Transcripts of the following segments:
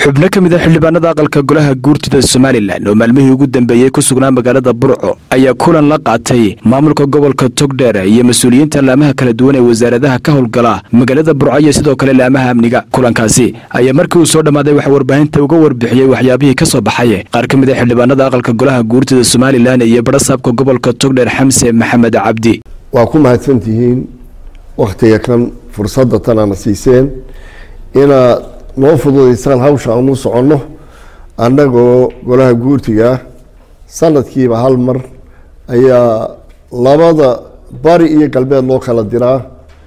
xubno kamid ah xildhibaanada aqalka golaha guurtida Soomaaliland oo maalmihii ugu dambeeyay ku sugnaa magaalada Burco ayaa kulan la qaatay maamulka gobolka Togdheer iyo mas'uuliyiinta laamaha kala duwan ee wasaaradaha ka howlgala magaalada Burco iyo sidoo kale laamaha amniga. Kulankaasi ayaa markii uu soo dhamaaday wax warbaahinta uga warbixiyay waxyaabihii ka soo baxay qaar kamid ah xildhibaanada aqalka golaha guurtida Soomaaliland iyo barasaabka gobolka Togdheer Xamse Maxamed Cabdi. waa ku mahadsantihiin waqtiga kan fursadda tan aan siiseen ina noo fududeysaan hawsha aan u socono annagoo golaha guurtiga sanadkiiba hal mar ayaa labada bari iyo galbeed loo kala diraa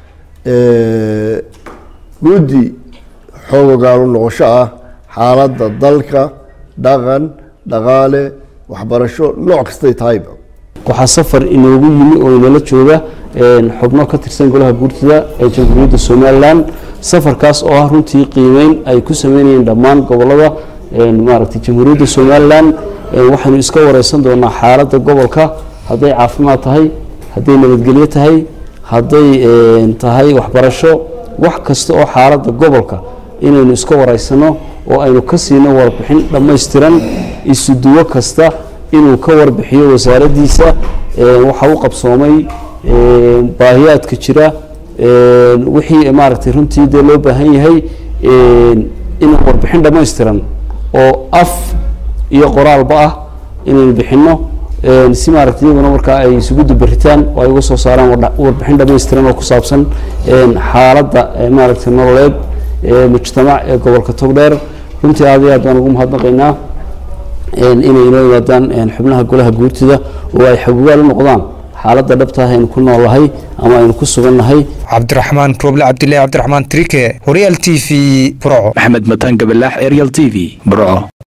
guddi xoogaal noqosho ah xaaladda dalka dhaqan dhaqaale waxbarasho nooc kasta tahayba waxa safar inoogu yimi oo inala jooga xubno ka tirsan golaha guurtida ee Jamhuuriyadda Soomaaliland safarkaas oo runtii qiimeyn ay ku sameeyeen dhammaan gobolada maaragtay Jamhuuriyadda Soomaaliland waxaanu iska wareysan doonaa xaaladda gobolka haday caafimaad tahay haday nabadgelyo tahay haday tahay waxbarasho wax kasta oo xaaladda gobolka inaynu iska wareysano oo aynu ka siino warbixin dhameystiran isuduwo kasta inuu ka warbixiyo wasaaradiisa waxa uu qabsoomay baahiyaadka jira wixii maaragtay runtii loo baahan yahay in warbixin dhameystiran oo af iyo qoraalba ah inaynu bixino si maaragtay iyaguna marka ay isugu dubaritaan oo ay uga soo saaraan warbixin dhameystiran oo ku saabsan xaaladda maaragtay nololeed mujtamac ee gobolka Togdheer runtii aad iyo aad baan ugu mahadnaqaynaa inay inoo yimaadaan xubnaha golaha guurtida oo ay xoggaal u noqdaan xaaladda dhabta ah ee ku noolahay ama aynu ku sugannahay. Cabdiraxmaan Roble Cabdilaahi Cabdiraxmaan Trike Royal TV Burco. Maxamed Matan Gabalaax Royal TV Burco.